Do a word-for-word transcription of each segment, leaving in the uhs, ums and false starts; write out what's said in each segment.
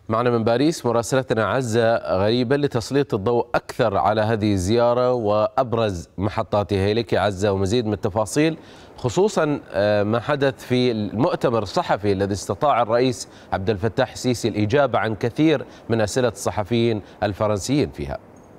معنا من باريس مراسلتنا عزة غريبة لتسليط الضوء أكثر على هذه الزيارة وأبرز محطاتها. لك عزة ومزيد من التفاصيل، خصوصا ما حدث في المؤتمر الصحفي الذي استطاع الرئيس عبد الفتاح السيسي الإجابة عن كثير من أسئلة الصحفيين الفرنسيين فيها.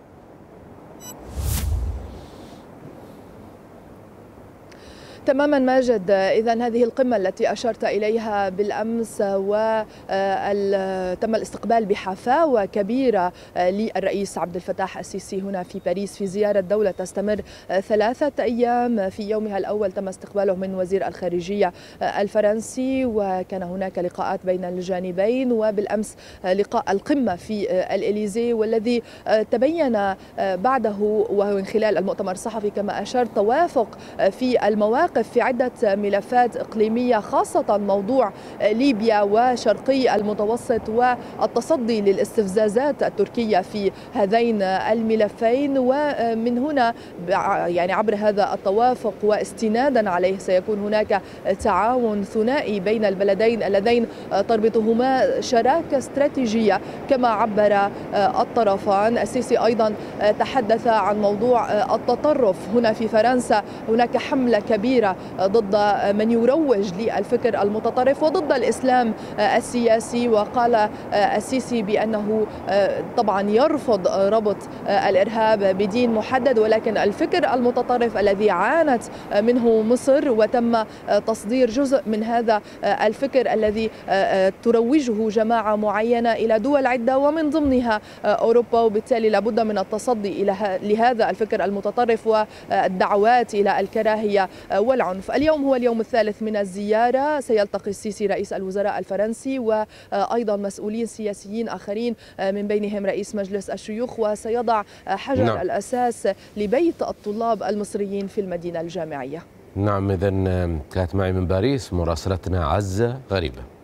تماما ماجد، إذن هذه القمة التي أشرت إليها بالأمس وتم الاستقبال بحفاوة كبيرة للرئيس عبد الفتاح السيسي هنا في باريس في زيارة دولة تستمر ثلاثة أيام. في يومها الأول تم استقباله من وزير الخارجية الفرنسي، وكان هناك لقاءات بين الجانبين، وبالأمس لقاء القمة في الإليزي، والذي تبين بعده ومن خلال المؤتمر الصحفي كما أشرت توافق في المواقف في عدة ملفات إقليمية، خاصة موضوع ليبيا وشرقي المتوسط والتصدي للاستفزازات التركية في هذين الملفين. ومن هنا يعني عبر هذا التوافق واستنادا عليه سيكون هناك تعاون ثنائي بين البلدين اللذين تربطهما شراكة استراتيجية كما عبر الطرفان. السيسي أيضا تحدث عن موضوع التطرف هنا في فرنسا. هناك حملة كبيرة ضد من يروج للفكر المتطرف وضد الإسلام السياسي، وقال السيسي بأنه طبعا يرفض ربط الإرهاب بدين محدد، ولكن الفكر المتطرف الذي عانت منه مصر وتم تصدير جزء من هذا الفكر الذي تروجه جماعة معينة إلى دول عدة ومن ضمنها أوروبا، وبالتالي لابد من التصدي إلى لهذا الفكر المتطرف والدعوات إلى الكراهية والعنف. اليوم هو اليوم الثالث من الزيارة، سيلتقي السيسي رئيس الوزراء الفرنسي وأيضا مسؤولين سياسيين آخرين من بينهم رئيس مجلس الشيوخ، وسيضع حجر نعم. الأساس لبيت الطلاب المصريين في المدينة الجامعية. نعم، إذن كانت معي من باريس مراسلتنا عزة غريبة.